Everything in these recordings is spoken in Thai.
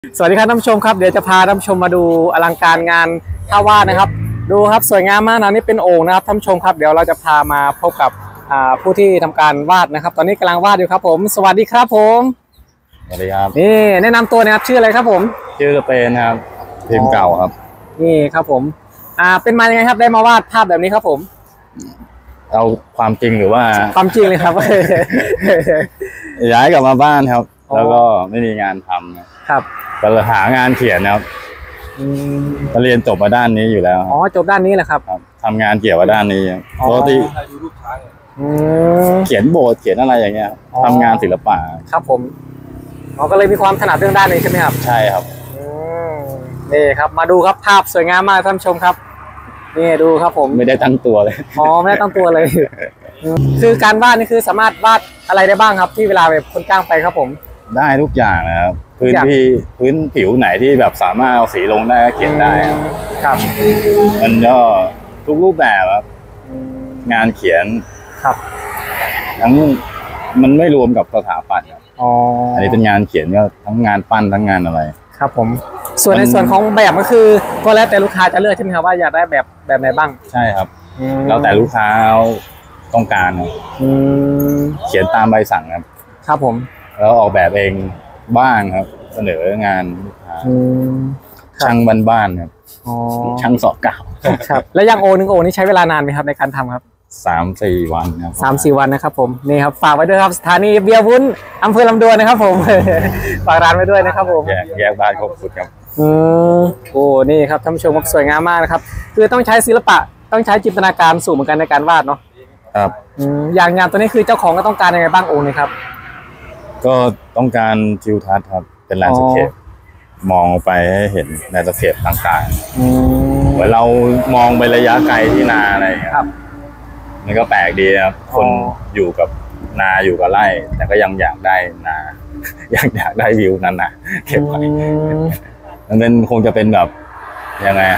สวัสดีครับท่านผู้ชมครับเดี๋ยวจะพาท่านผู้ชมมาดูอลังการงานท่าวาดนะครับดูครับสวยงามมากนะนี่เป็นโอ่งนะครับท่านผู้ชมครับเดี๋ยวเราจะพามาพบกับผู้ที่ทำการวาดนะครับตอนนี้กำลังวาดอยู่ครับผมสวัสดีครับผมสวัสดีครับนี่แนะนำตัวนะครับชื่ออะไรครับผมชื่อเป็นครับพิมพ์เก่าครับนี่ครับผมเป็นมายังไงครับได้มาวาดภาพแบบนี้ครับผมเอาความจริงหรือว่าความจริงเลยครับย้ายกลับมาบ้านครับแล้วก็ไม่มีงานทำครับก็เลยหางานเขียนครับก็เรียนจบมาด้านนี้อยู่แล้วอ๋อจบด้านนี้แหละครับทำงานเกี่ยวกับด้านนี้ปกติเขียนโบสถ์เขียนอะไรอย่างเงี้ยทำงานศิลปะครับผมอ๋อก็เลยมีความถนัดเรื่องด้านนี้ใช่ไหมครับใช่ครับนี่ครับมาดูครับภาพสวยงามมากท่านผู้ชมครับนี่ดูครับผมไม่ได้ตั้งตัวเลยอ๋อไม่ได้ตั้งตัวเลยคือการวาดนี่คือสามารถวาดอะไรได้บ้างครับที่เวลาแบบคนจ้างไปครับผมได้ทุกอย่างนะครับพื้นผิวไหนที่แบบสามารถเอาสีลงได้เขียนได้ครับมันก็ทุกรูปแบบครับงานเขียนครับทั้งมันไม่รวมกับสถาปัตย์ครับอันนี้เป็นงานเขียนก็ทั้งงานปั้นทั้งงานอะไรครับผมส่วนในส่วนของแบบก็คือก็แล้วแต่ลูกค้าจะเลือกใช่ไหมครับว่าอยากได้แบบไหนบ้างใช่ครับแล้วแต่ลูกค้าต้องการเขียนตามใบสั่งครับครับผมแล้วออกแบบเองบ้างครับเสนองานลูกค้าช่างบ้านๆครับช่างสอบเก่าครับแล้วอย่างโอนึงโอนี่ใช้เวลานานไหมครับในการทำครับ 3-4 วันครับ 3-4 วันนะครับผมนี่ครับฝากไว้ด้วยครับสถานีเบียร์วุ้นอำเภอลำดวนนะครับผมฝากร้านไว้ด้วยนะครับผมแยกบ้านครบสุดครับโอ้นี่ครับท่านผู้ชมสวยงามมากนะครับคือต้องใช้ศิลปะต้องใช้จินตนาการสูงเหมือนกันในการวาดเนาะครับอย่างงานตัวนี้คือเจ้าของก็ต้องการยังไงบ้างโอ้นี่ครับก็ต้องการทิวทัศน์ครับเป็นแลนด์สเคปมองไปให้เห็นแลนด์สเคปต่างๆเหมือนเรามองไประยะไกลที่นาอะไรอย่างเงี้ยครับมันก็แปลกดีครับคนอยู่กับนาอยู่กับไร่แต่ก็ยังอยากได้นาอยากได้วิวนั้นนะเก็บไว้มันคงจะเป็นแบบยังไง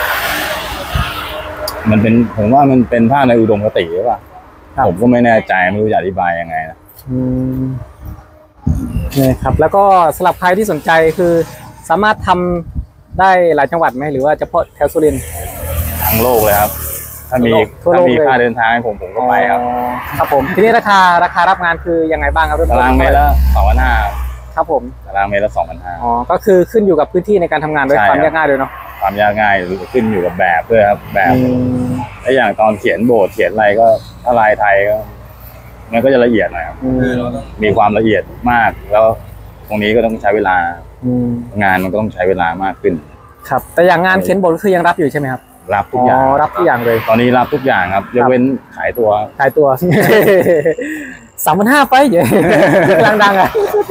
มันเป็นผมว่ามันเป็นภาพในอุดมคติหรือเปล่าผมก็ไม่แน่ใจไม่รู้จะอธิบายยังไงนะนี่ครับแล้วก็สำหรับใครที่สนใจคือสามารถทำได้หลายจังหวัดไหมหรือว่าเฉพาะแถวสุรินทร์ทั้งโลกเลยครับถ้ามีค่าเดินทางให้ผมก็ไปครับครับผมทีนี้ราคารับงานคือยังไงบ้างครับตารางเมตรละ2,500 ครับผมตารางเมตรละ2,500 อ๋อก็คือขึ้นอยู่กับพื้นที่ในการทำงานด้วยความยากง่ายด้วยเนาะความยากง่ายขึ้นอยู่กับแบบด้วยครับแบบและอย่างตอนเขียนโบสถ์เขียนอะไรก็ถ้าลายไทยก็มันก็จะละเอียดหน่อยครับมีความละเอียดมากแล้วตรงนี้ก็ต้องใช้เวลางานมันก็ต้องใช้เวลามากขึ้นครับแต่อย่างงานเขียนบทก็คือยังรับอยู่ใช่ไหมครับรับทุกอย่างรับทุกอย่างเลยตอนนี้รับทุกอย่างครับยกเว้นขายตัว 3,500ไปเยอะกำลังดังอ่ะ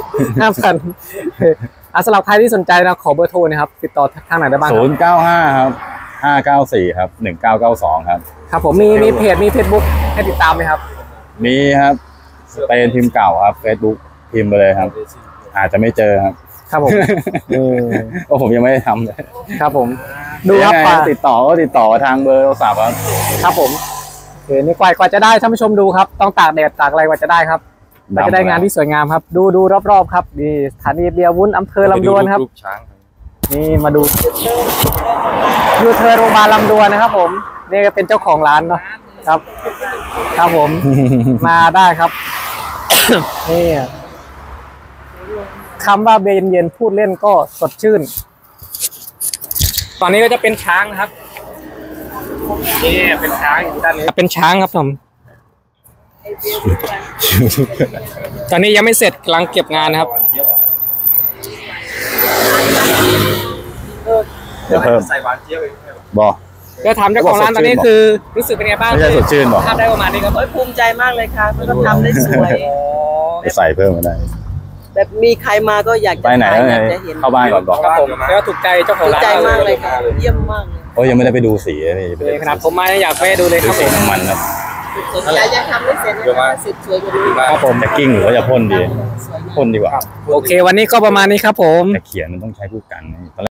5,000สำหรับใครที่สนใจนะขอเบอร์โทรนะครับติดต่อทางไหนได้บ้าง 095ครับ594ครับ1992ครับครับผมมีเพจมี Facebook ให้ติดตามไหมครับมีครับเป็นพิมพ์เก่าครับ Facebook พิมพ์ไปเลยครับอาจจะไม่เจอครับครับผมเพราะผมยังไม่ได้ทำเลยครับผมดูครับติดต่อทางเบอร์โทรศัพท์ครับผมนี่กว่าจะได้ท่านผู้ชมดูครับต้องตากแดดตากอะไรกว่าจะได้ครับจะได้งานที่สวยงามครับดูรอบๆครับนี่สถานีเบียร์วุ้นอำเภอลำดวนครับนี่มาดูยูเทิร์นโรงพยาบาลลำดวนนะครับผมนี่ก็เป็นเจ้าของร้านเนาะครับผมมาได้ครับนี่คำว่าเบนเย็นพูดเล่นก็สดชื่นตอนนี้ก็จะเป็นช้างครับนี่เป็นช้างอยู่ด้านนี้เป็นช้างครับผมตอนนี้ยังไม่เสร็จกำลังเก็บงานครับเดี๋ยวเพิ่มบอกก็ถามเจ้าของร้านตอนนี้คือรู้สึกเป็นไงบ้างไม่ใช่สดชื่นบอกทำได้ประมาณนี้ครับภูมิใจมากเลยค่ะมันก็ทำได้สวยใส่เพิ่มก็ได้แบบมีใครมาก็อยากจะไปไหนเข้าบ้านก่อนบอกครับผมแล้วถูกใจเจ้าของร้านมากเลยค่ะเยี่ยมมากเลยโอ้ยังไม่ได้ไปดูสีนี่ขนาดผมมาอยากไปดูเลยครับผมมันนะยังทำไม่เสร็จนะสิบสวยกว่านี้ครับผมจะกิ้งหรือว่าจะพ่นดีพ่นดีกว่าโอเควันนี้ก็ประมาณนี้ครับผมแต่เขียนมันต้องใช้ผู้กัน